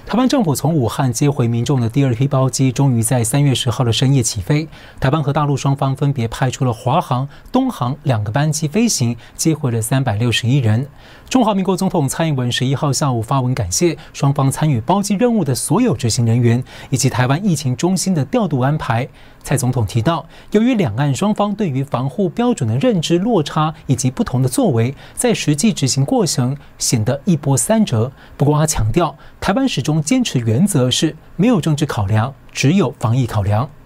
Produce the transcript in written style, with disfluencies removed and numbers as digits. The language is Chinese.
台湾政府从武汉接回民众的第二批包机，终于在3月10号的深夜起飞。台湾和大陆双方分别派出了华航、东航2个班机飞行，接回了361人。中华民国总统蔡英文11号下午发文感谢双方参与包机任务的所有执行人员，以及台湾疫情中心的调度安排。蔡总统提到，由于两岸双方对于防护标准的认知落差以及不同的作为，在实际执行过程显得一波三折。不过他强调，台湾始终坚持原则是没有政治考量，只有防疫考量。